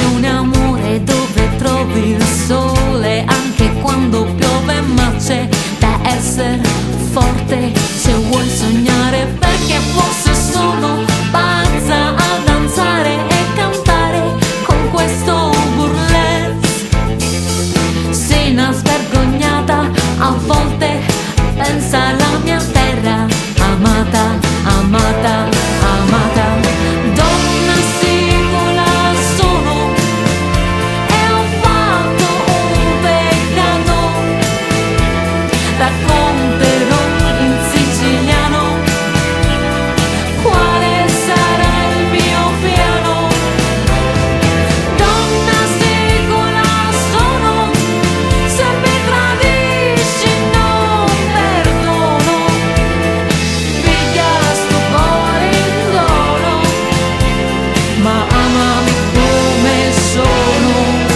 passione, amore, dove trovi il sole anche quando piove, ma c'è da essere forte se vuoi sognare, perché forse sono pazza a danzare e cantare con questo burlesque. Sei una svergognata, a volte pensa alla mia terra amata, amata, amata. Donna sicola sono e ho fatto un peccato, racconterò in siciliano quale sarà il mio piano. Donna sicola sono, se mi tradisci non perdono, piglia sto cuore in dono, ma amami come sono.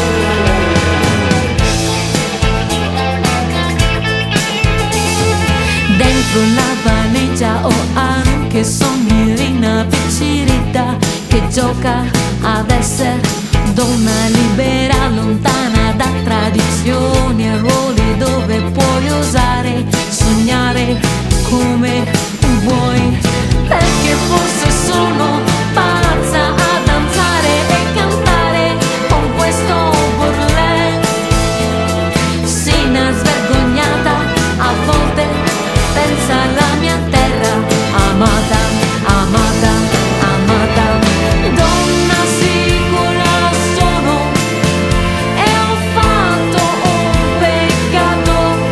Dentro la valigia ho anche sogni rinavvicinita, che gioca ad essere donna libera, lontana da tradizioni e ruoli, dove puoi osare sognare come vuoi, perché forse sono pazza a danzare e cantare con questo burlesque. Sei una svergognata, a volte pensa alla mia terra amata, amata, amata. Donna sicola sono e ho fatto un peccato,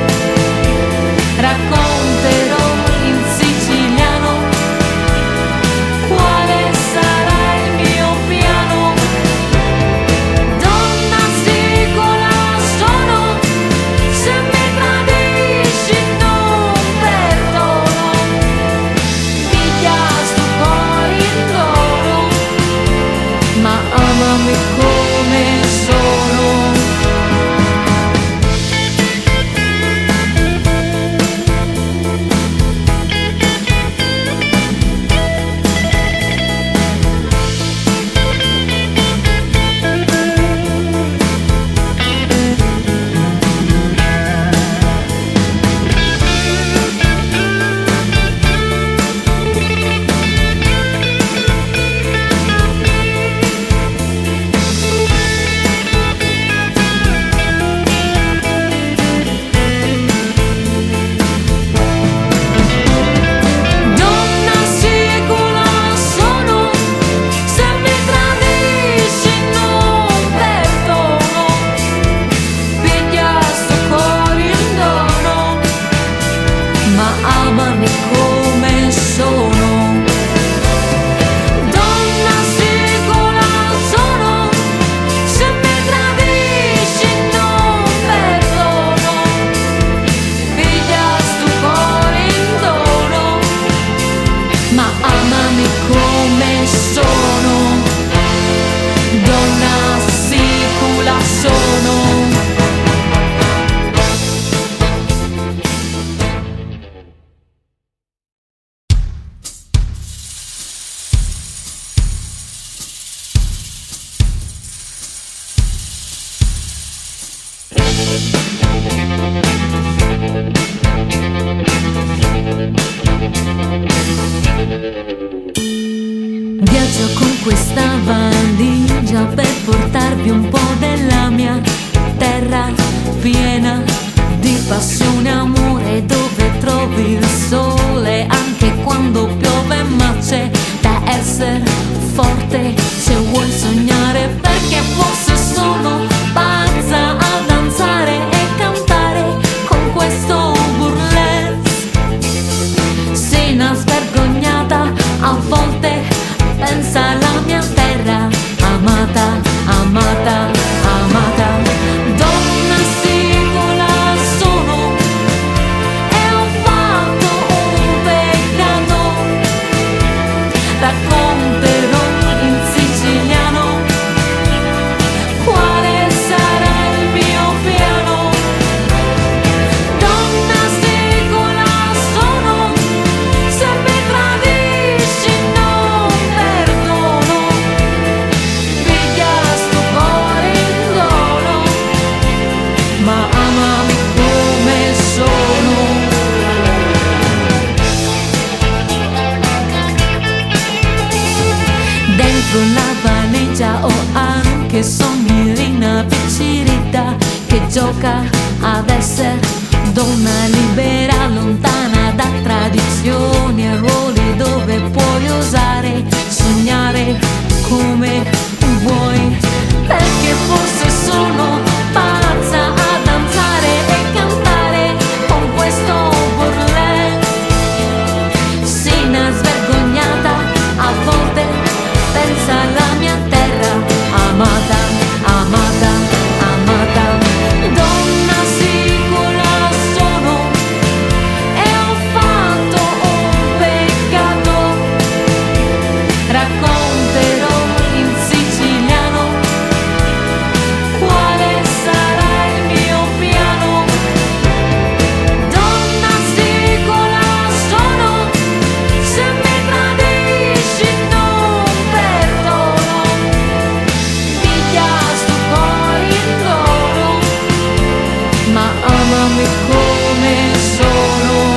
racconterò in siciliano quale sarà il mio piano. Donna sicola sono, se mi tradisci non perdono, piglia sto cuore in dono, ma amami come sono. Donna sicola sono, se mi tradisci non perdono, piglia sto cuore in dono, ma amami come sono. Donna sicola sono, se mi tradisci non perdono, piglia sto cuore in dono, ma amami come sono. Donna sicola sono. Viaggio con questa valigia per portarvi un po' della mia terra, piena di passione, amore, dove trovi il sole anche quando piove, ma c'è da essere forte se vuoi sognare, perché forse sono pazza a danzare e cantare con questo burlesque. Sei una svergognata, a volte pensa alla mia terra amata, amata, amata. Donna sicola sono e ho fatto un peccato, racconterò in siciliano quale sarà il mio piano. Donna sicola sono, se mi tradisci non perdono, piglia sto cuore che sogni rinappiccirita, che gioca ad essere donna libera, lontana da tradizioni e ruoli, dove puoi osare sognare come vuoi, perché forse sono pazza a danzare e cantare con questo burlesque. Sina svergognata, a volte pensa alla mia terra amata, amata, amata. Donna sicura sono e ho fatto un peccato, racconterò in siciliano quale sarà il mio piano. Donna sicura sono, se mi tradisci non perdono, piglia sto cuore in dono, ma amami come sono.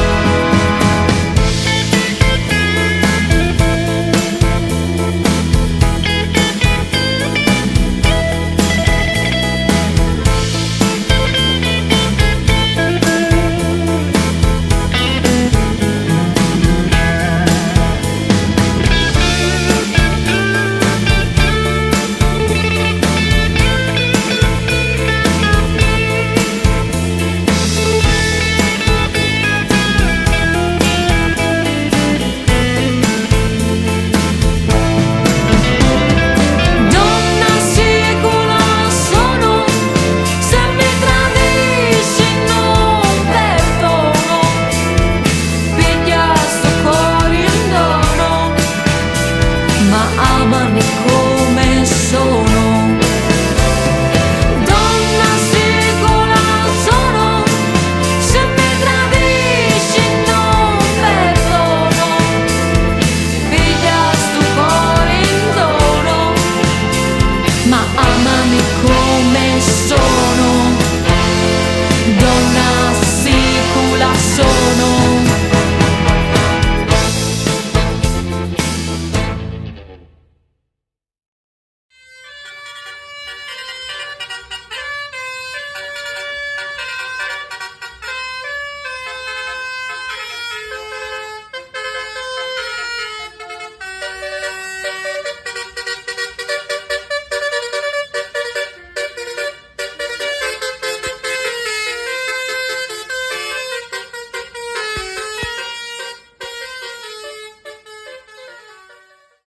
Donna sicura sono, se mi tradisci non perdono, piglia sto cuore in dono, ma amami come sono. Donna sicura sono, se mi tradisci non perdono, piglia sto cuore in dono, ma amami come sono. Donna sicura sono.